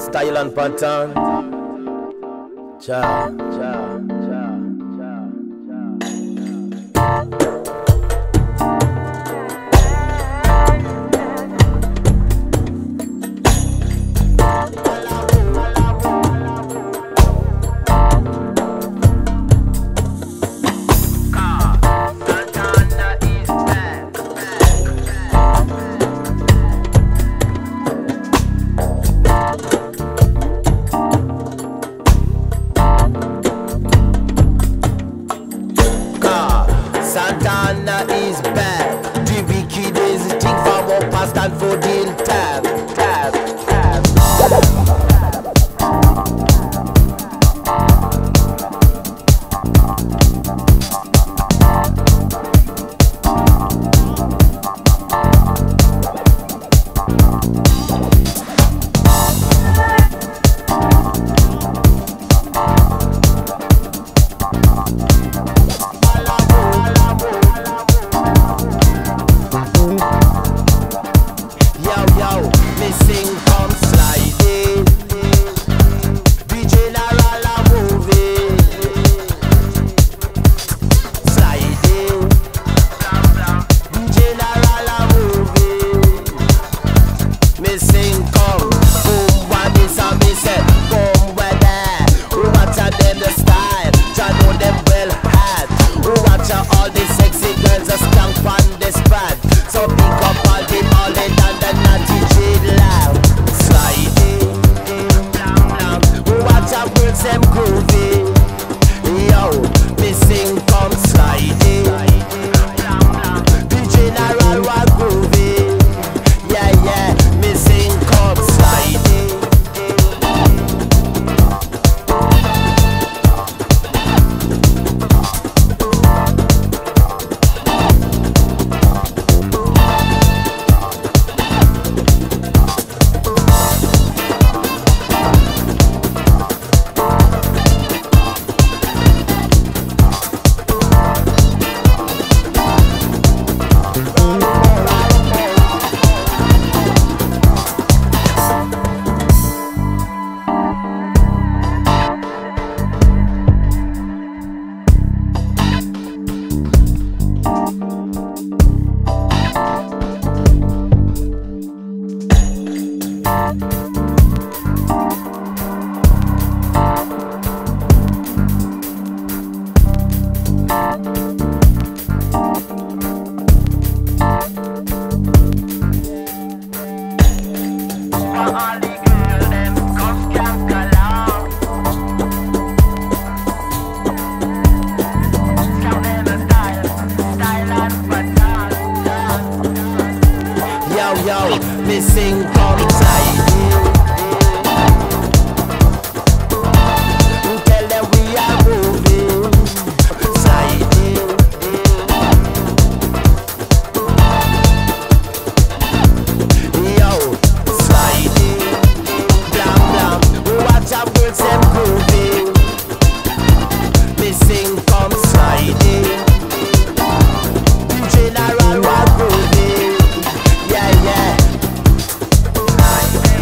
style and pattern. Cha, cha, cha, Santana is back. The wicked is think for more past and for deal tab. Missing come sliding. The general a moving. Sliding. The general a moving. Missing come. Boom, what is a missing? Boom, where there. Who watch them the style? Jah know them well had. Who watch all the sexy girls a skank on the spot. So pick up all the mullet and the natty jade loud. Sliding, watch out girls them groovy. Yo, missing come sliding. The general was groovy. Yeah, missing come sliding. Yo, missing come sliding. Tell them we are moving. Sliding. Yo, sliding. Blam, watch out girls them grooving. Missing come sliding. The general was grooving. Yeah.